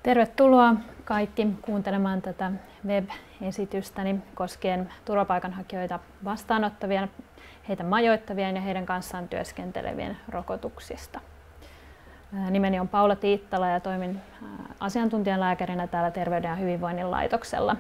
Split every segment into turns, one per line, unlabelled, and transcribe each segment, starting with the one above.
Tervetuloa kaikki kuuntelemaan tätä web-esitystäni koskien turvapaikanhakijoita vastaanottavien, heitä majoittavien ja heidän kanssaan työskentelevien rokotuksista. Nimeni on Paula Tiittala ja toimin asiantuntijalääkärinä täällä Terveyden ja hyvinvoinnin laitoksella.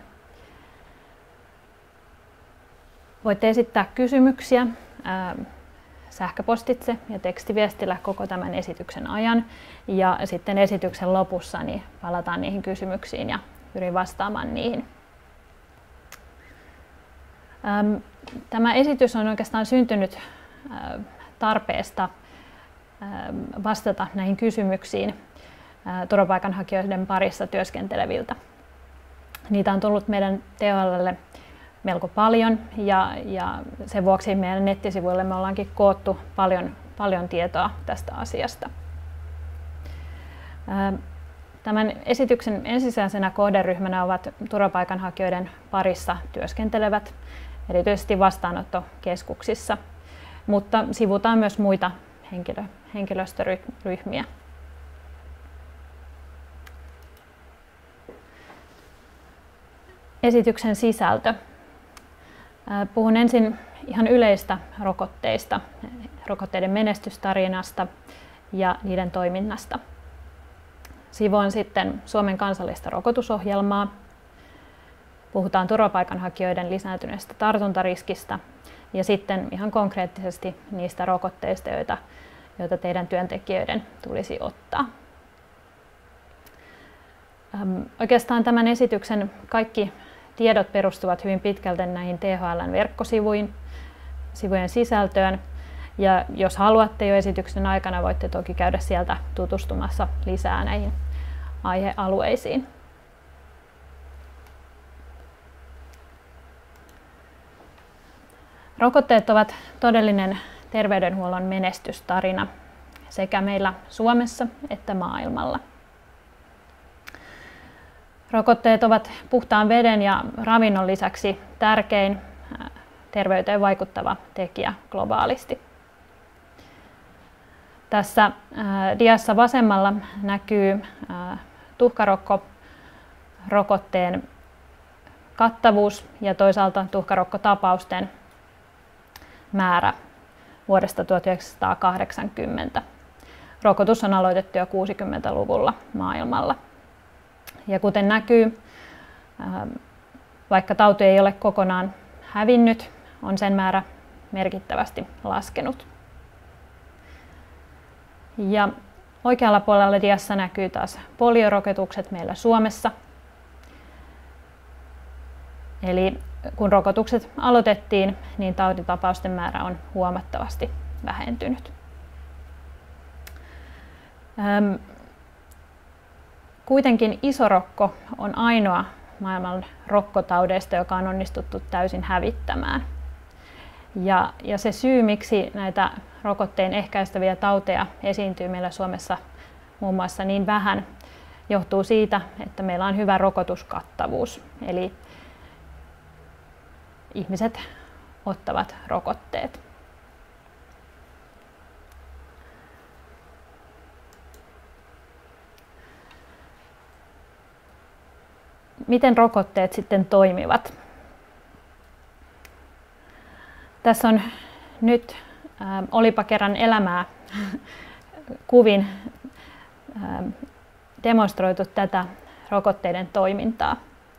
Voitte esittää kysymyksiä sähköpostitse ja tekstiviestillä koko tämän esityksen ajan, ja sitten esityksen lopussa niin palataan niihin kysymyksiin ja pyrin vastaamaan niihin. Tämä esitys on oikeastaan syntynyt tarpeesta vastata näihin kysymyksiin turvapaikanhakijoiden parissa työskenteleviltä. Niitä on tullut meidän THL:lle melko paljon ja sen vuoksi meidän nettisivuille me ollaankin koottu paljon tietoa tästä asiasta. Tämän esityksen ensisijaisena kohderyhmänä ovat turvapaikanhakijoiden parissa työskentelevät, erityisesti vastaanottokeskuksissa, mutta sivutaan myös muita henkilöstöryhmiä. Esityksen sisältö. Puhun ensin ihan yleistä rokotteista, rokotteiden menestystarinasta ja niiden toiminnasta. Sivuan sitten Suomen kansallista rokotusohjelmaa. Puhutaan turvapaikanhakijoiden lisääntyneestä tartuntariskistä ja sitten ihan konkreettisesti niistä rokotteista, joita teidän työntekijöiden tulisi ottaa. Oikeastaan tämän esityksen kaikki tiedot perustuvat hyvin pitkälti näihin THL:n verkkosivujen sisältöön. Ja jos haluatte jo esityksen aikana, voitte toki käydä sieltä tutustumassa lisää näihin aihealueisiin. Rokotteet ovat todellinen terveydenhuollon menestystarina sekä meillä Suomessa että maailmalla. Rokotteet ovat puhtaan veden ja ravinnon lisäksi tärkein terveyteen vaikuttava tekijä globaalisti. Tässä diassa vasemmalla näkyy tuhkarokkorokotteen kattavuus ja toisaalta tuhkarokkotapausten määrä vuodesta 1980. Rokotus on aloitettu jo 60-luvulla maailmalla. Ja kuten näkyy, vaikka tauti ei ole kokonaan hävinnyt, on sen määrä merkittävästi laskenut. Ja oikealla puolella diassa näkyy taas poliorokotukset meillä Suomessa. Eli kun rokotukset aloitettiin, niin tautitapausten määrä on huomattavasti vähentynyt. Kuitenkin isorokko on ainoa maailman rokkotaudeista, joka on onnistuttu täysin hävittämään. Ja se syy, miksi näitä rokotteen ehkäistäviä tauteja esiintyy meillä Suomessa muun muassa niin vähän, johtuu siitä, että meillä on hyvä rokotuskattavuus. Eli ihmiset ottavat rokotteet. Miten rokotteet sitten toimivat? Tässä on nyt Olipa kerran elämää kuvin demonstroitu tätä rokotteiden toimintaa.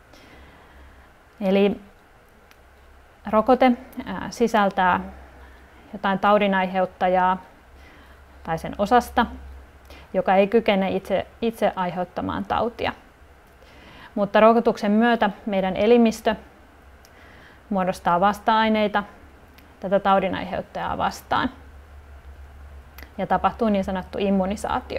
Eli rokote sisältää jotain taudinaiheuttajaa tai sen osasta, joka ei kykene itse aiheuttamaan tautia. Mutta rokotuksen myötä meidän elimistö muodostaa vasta-aineita tätä taudinaiheuttajaa vastaan ja tapahtuu niin sanottu immunisaatio.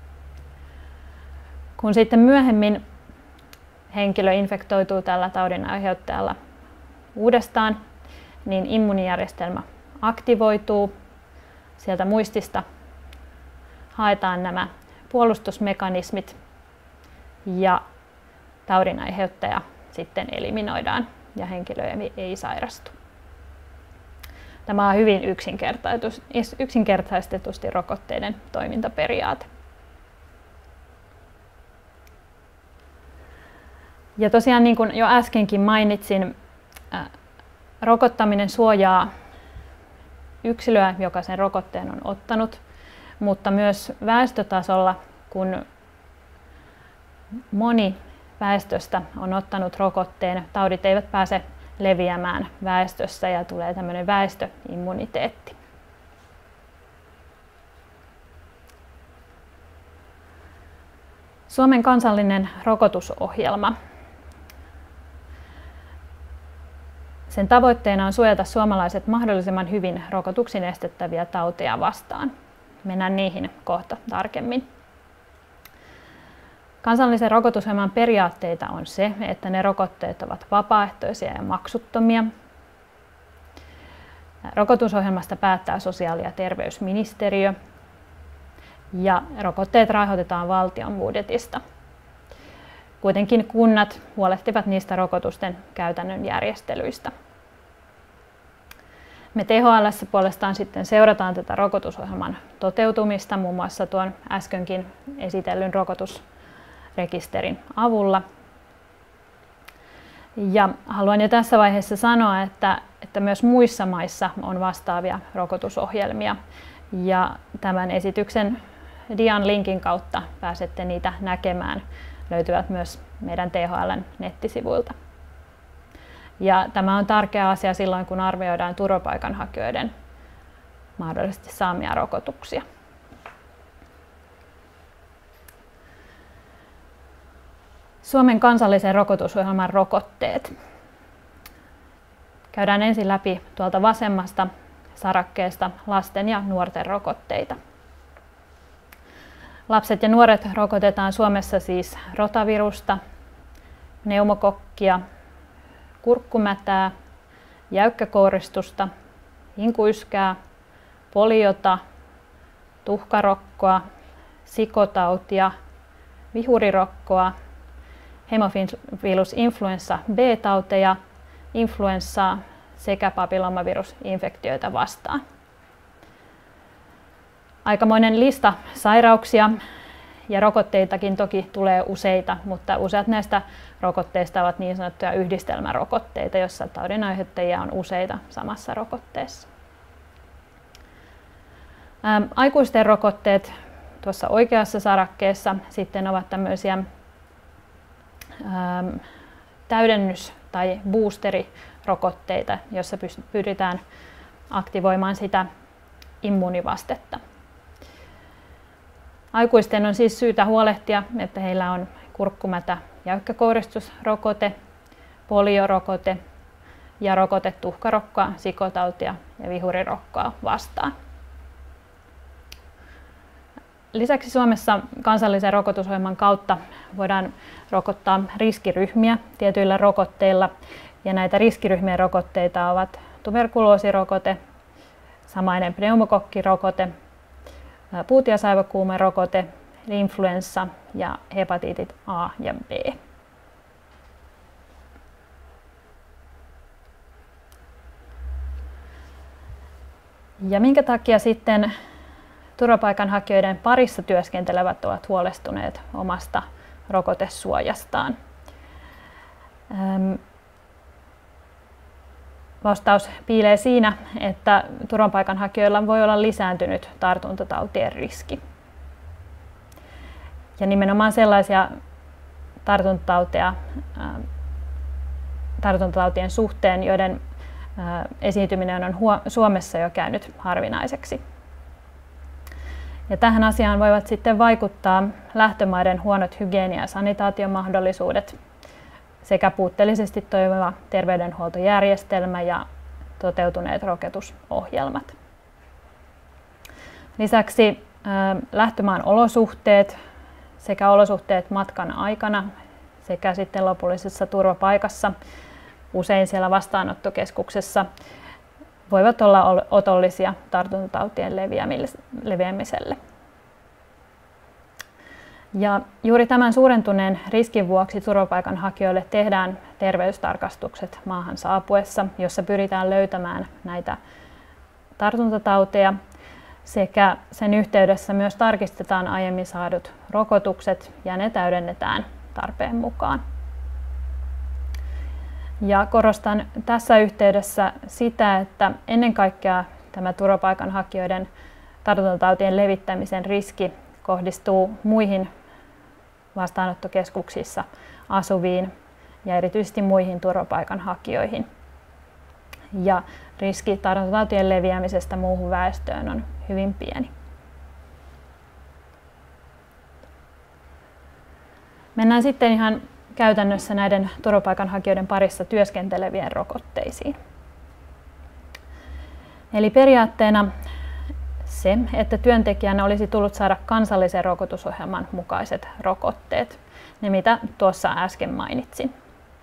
Kun sitten myöhemmin henkilö infektoituu tällä taudinaiheuttajalla uudestaan, niin immuunijärjestelmä aktivoituu. Sieltä muistista haetaan nämä puolustusmekanismit ja taudinaiheuttaja sitten eliminoidaan ja henkilö ei sairastu. Tämä on hyvin yksinkertaistetusti rokotteiden toimintaperiaate. Ja tosiaan niin kuin jo äskenkin mainitsin, rokottaminen suojaa yksilöä, joka sen rokotteen on ottanut, mutta myös väestötasolla, kun moni väestöstä on ottanut rokotteen, taudit eivät pääse leviämään väestössä ja tulee tämmöinen väestöimmuniteetti. Suomen kansallinen rokotusohjelma. Sen tavoitteena on suojata suomalaiset mahdollisimman hyvin rokotuksin estettäviä tauteja vastaan. Mennään niihin kohta tarkemmin. Kansallisen rokotusohjelman periaatteita on se, että ne rokotteet ovat vapaaehtoisia ja maksuttomia. Rokotusohjelmasta päättää sosiaali- ja terveysministeriö ja rokotteet rahoitetaan valtion budjetista. Kuitenkin kunnat huolehtivat niistä rokotusten käytännön järjestelyistä. Me THL:ssä puolestaan sitten seurataan tätä rokotusohjelman toteutumista muun muassa tuon äskenkin esitellyn rokotusrekisterin avulla. Ja haluan jo tässä vaiheessa sanoa, että myös muissa maissa on vastaavia rokotusohjelmia. Ja tämän esityksen dian linkin kautta pääsette niitä näkemään. Löytyvät myös meidän THL:n nettisivuilta. Ja tämä on tärkeä asia silloin, kun arvioidaan turvapaikanhakijoiden mahdollisesti saamia rokotuksia. Suomen kansallisen rokotusohjelman rokotteet. Käydään ensin läpi tuolta vasemmasta sarakkeesta lasten ja nuorten rokotteita. Lapset ja nuoret rokotetaan Suomessa siis rotavirusta, pneumokokkia, kurkkumätää, jäykkäkouristusta, hinkuyskää, poliota, tuhkarokkoa, sikotautia, vihurirokkoa, hemophilus influenza B-tauteja, influenssaa sekä papillomavirusinfektioita vastaan. Aikamoinen lista sairauksia ja rokotteitakin toki tulee useita, mutta useat näistä rokotteista ovat niin sanottuja yhdistelmärokotteita, joissa taudinaiheuttajia on useita samassa rokotteessa. Aikuisten rokotteet tuossa oikeassa sarakkeessa sitten ovat tämmöisiä täydennys- tai boosterirokotteita, joissa pyritään aktivoimaan sitä immuunivastetta. Aikuisten on siis syytä huolehtia, että heillä on kurkkumätä jäykkäkouristusrokote, poliorokote ja rokote tuhkarokkoa, sikotautia ja vihurirokkoa vastaan. Lisäksi Suomessa kansallisen rokotusohjelman kautta voidaan rokottaa riskiryhmiä tietyillä rokotteilla. Ja näitä riskiryhmien rokotteita ovat tuberkuloosirokote, samainen pneumokokkirokote, puutiasaivokuumerokote, influenssa ja hepatiitit A ja B. Ja minkä takia sitten turvapaikanhakijoiden parissa työskentelevät ovat huolestuneet omasta rokotesuojastaan? Vastaus piilee siinä, että turvapaikanhakijoilla voi olla lisääntynyt tartuntatautien riski. Ja nimenomaan sellaisia tartuntatautien suhteen, joiden esiintyminen on Suomessa jo käynyt harvinaiseksi. Ja tähän asiaan voivat sitten vaikuttaa lähtömaiden huonot hygienia- ja sanitaatiomahdollisuudet sekä puutteellisesti toimiva terveydenhuoltojärjestelmä ja toteutuneet rokotusohjelmat. Lisäksi lähtömaan olosuhteet sekä olosuhteet matkan aikana sekä sitten lopullisessa turvapaikassa, usein siellä vastaanottokeskuksessa, voivat olla otollisia tartuntatautien leviämiselle. Ja juuri tämän suurentuneen riskin vuoksi turvapaikanhakijoille tehdään terveystarkastukset maahan saapuessa, jossa pyritään löytämään näitä tartuntatauteja sekä sen yhteydessä myös tarkistetaan aiemmin saadut rokotukset ja ne täydennetään tarpeen mukaan. Ja korostan tässä yhteydessä sitä, että ennen kaikkea tämä turvapaikanhakijoiden tartuntatautien levittämisen riski kohdistuu muihin vastaanottokeskuksissa asuviin ja erityisesti muihin turvapaikanhakijoihin. Ja riski tartuntatautien leviämisestä muuhun väestöön on hyvin pieni. Mennään sitten ihan käytännössä näiden turvapaikanhakijoiden parissa työskentelevien rokotteisiin. Eli periaatteena se, että työntekijän olisi tullut saada kansallisen rokotusohjelman mukaiset rokotteet, ne mitä tuossa äsken mainitsin.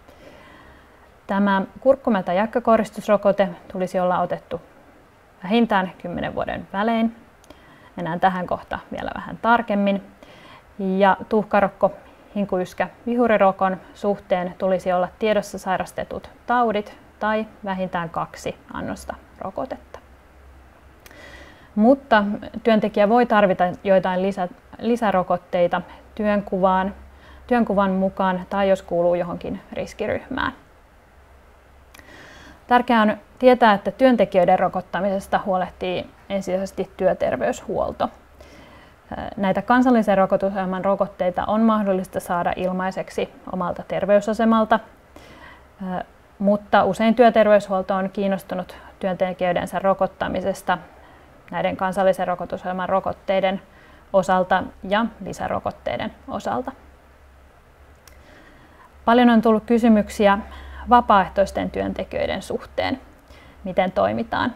Tämä kurkkumelta jäkkäkoristusrokote tulisi olla otettu vähintään 10 vuoden välein. Mennään tähän kohta vielä vähän tarkemmin. Ja tuhkarokko, hinkuyskä, vihurirokon suhteen tulisi olla tiedossa sairastetut taudit tai vähintään 2 annosta rokotetta. Mutta työntekijä voi tarvita joitain lisärokotteita työnkuvan mukaan tai jos kuuluu johonkin riskiryhmään. Tärkeää on tietää, että työntekijöiden rokottamisesta huolehtii ensisijaisesti työterveyshuolto. Näitä kansallisen rokotusohjelman rokotteita on mahdollista saada ilmaiseksi omalta terveysasemalta, mutta usein työterveyshuolto on kiinnostunut työntekijöidensä rokottamisesta näiden kansallisen rokotusohjelman rokotteiden osalta ja lisärokotteiden osalta. Paljon on tullut kysymyksiä vapaaehtoisten työntekijöiden suhteen, miten toimitaan.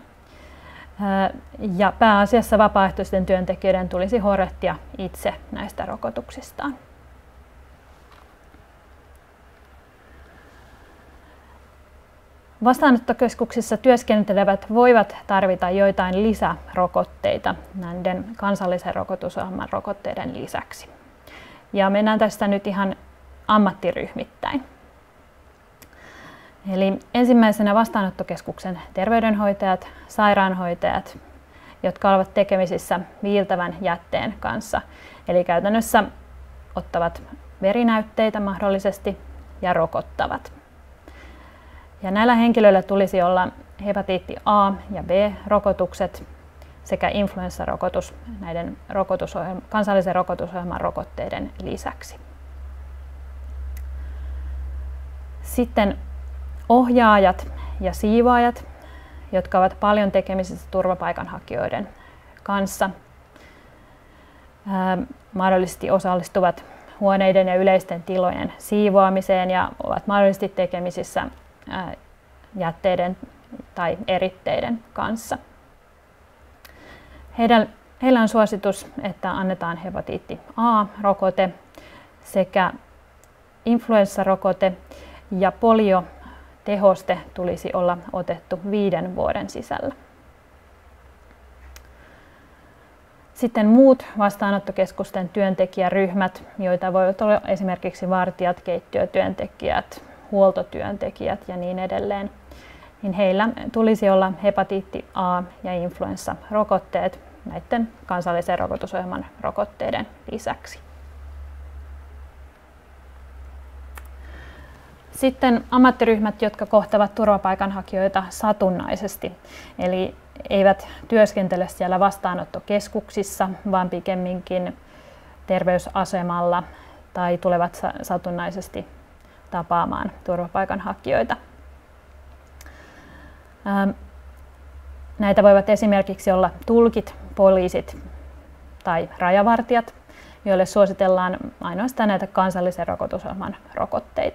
Ja pääasiassa vapaaehtoisten työntekijöiden tulisi huolehtia itse näistä rokotuksistaan. Vastaanottokeskuksissa työskentelevät voivat tarvita joitain lisärokotteita näiden kansallisen rokotusohjelman rokotteiden lisäksi. Ja mennään tästä nyt ihan ammattiryhmittäin. Eli ensimmäisenä vastaanottokeskuksen terveydenhoitajat, sairaanhoitajat, jotka ovat tekemisissä viiltävän jätteen kanssa. Eli käytännössä ottavat verinäytteitä mahdollisesti ja rokottavat. Ja näillä henkilöillä tulisi olla hepatiitti A ja B-rokotukset sekä influenssarokotus näiden kansallisen rokotusohjelman rokotteiden lisäksi. Sitten ohjaajat ja siivoajat, jotka ovat paljon tekemisissä turvapaikanhakijoiden kanssa, mahdollisesti osallistuvat huoneiden ja yleisten tilojen siivoamiseen ja ovat mahdollisesti tekemisissä jätteiden tai eritteiden kanssa. Heillä on suositus, että annetaan hepatiitti A-rokote sekä influenssarokote ja poliotehoste tulisi olla otettu 5 vuoden sisällä. Sitten muut vastaanottokeskusten työntekijäryhmät, joita voivat olla esimerkiksi vartijat, keittiötyöntekijät, huoltotyöntekijät ja niin edelleen, niin heillä tulisi olla hepatiitti A ja influenssarokotteet näiden kansallisen rokotusohjelman rokotteiden lisäksi. Sitten ammattiryhmät, jotka kohtavat turvapaikanhakijoita satunnaisesti, eli eivät työskentele siellä vastaanottokeskuksissa, vaan pikemminkin terveysasemalla tai tulevat satunnaisesti tapaamaan turvapaikanhakijoita. Näitä voivat esimerkiksi olla tulkit, poliisit tai rajavartijat, joille suositellaan ainoastaan näitä kansallisen rokotusohjelman rokotteita.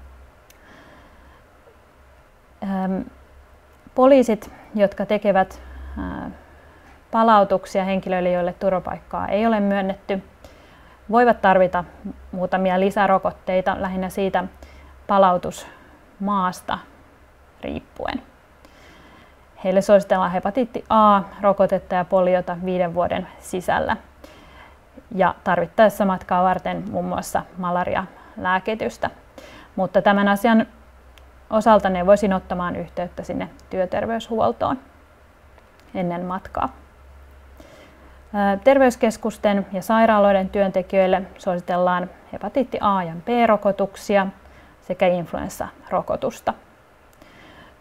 Poliisit, jotka tekevät palautuksia henkilöille, joille turvapaikkaa ei ole myönnetty, voivat tarvita muutamia lisärokotteita lähinnä siitä palautusmaasta riippuen. Heille suositellaan hepatiitti A-rokotetta ja poliota 5 vuoden sisällä ja tarvittaessa matkaa varten muun muassa malaria-lääkitystä. Mutta tämän asian osalta neuvoisin ottamaan yhteyttä sinne työterveyshuoltoon ennen matkaa. Terveyskeskusten ja sairaaloiden työntekijöille suositellaan hepatiitti A ja B-rokotuksia sekä influenssarokotusta.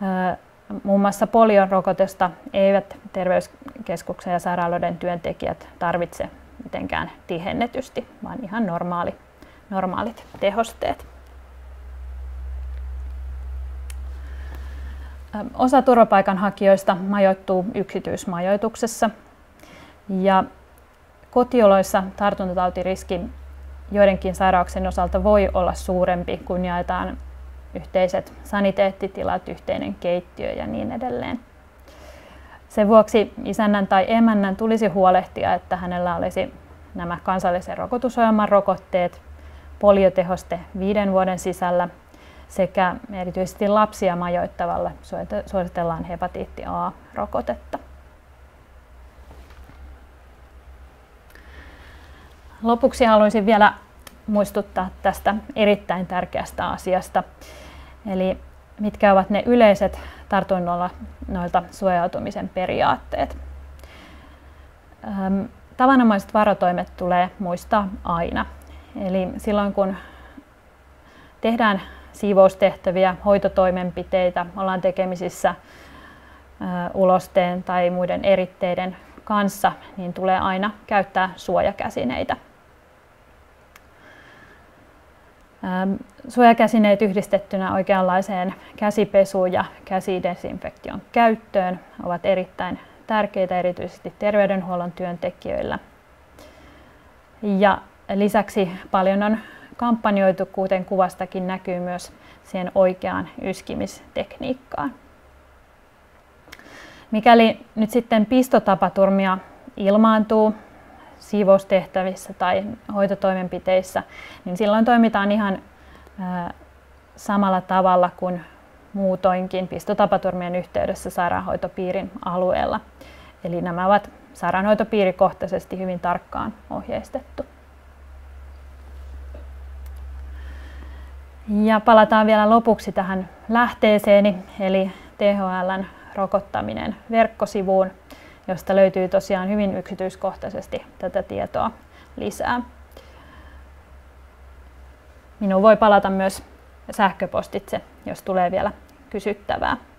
Muun muassa poliorokotetta eivät terveyskeskuksen ja sairaaloiden työntekijät tarvitse mitenkään tihennetysti, vaan ihan normaalit tehosteet. Osa turvapaikanhakijoista majoittuu yksityismajoituksessa ja kotioloissa tartuntatautiriski joidenkin sairauksien osalta voi olla suurempi, kun jaetaan yhteiset saniteettitilat, yhteinen keittiö ja niin edelleen. Sen vuoksi isännän tai emännän tulisi huolehtia, että hänellä olisi nämä kansallisen rokotusohjelman rokotteet, poliotehoste 5 vuoden sisällä sekä erityisesti lapsia majoittavalle suositellaan hepatiitti A-rokotetta. Lopuksi haluaisin vielä muistuttaa tästä erittäin tärkeästä asiasta, eli mitkä ovat ne yleiset tartunnoilta suojautumisen periaatteet. Tavanomaiset varotoimet tulee muistaa aina. Eli silloin kun tehdään siivoustehtäviä, hoitotoimenpiteitä, ollaan tekemisissä ulosteen tai muiden eritteiden kanssa, niin tulee aina käyttää suojakäsineitä. Suojakäsineet yhdistettynä oikeanlaiseen käsipesuun ja käsidesinfektion käyttöön ovat erittäin tärkeitä erityisesti terveydenhuollon työntekijöillä. Ja lisäksi paljon on kampanjoitu, kuten kuvastakin näkyy, myös siihen oikeaan yskimistekniikkaan. Mikäli nyt sitten pistotapaturmia ilmaantuu siivoustehtävissä tai hoitotoimenpiteissä, niin silloin toimitaan ihan samalla tavalla kuin muutoinkin pistotapaturmien yhteydessä sairaanhoitopiirin alueella. Eli nämä ovat sairaanhoitopiirikohtaisesti hyvin tarkkaan ohjeistettu. Ja palataan vielä lopuksi tähän lähteeseeni, eli THL:n rokottaminen verkkosivuun, josta löytyy tosiaan hyvin yksityiskohtaisesti tätä tietoa lisää. Minuun voi palata myös sähköpostitse, jos tulee vielä kysyttävää.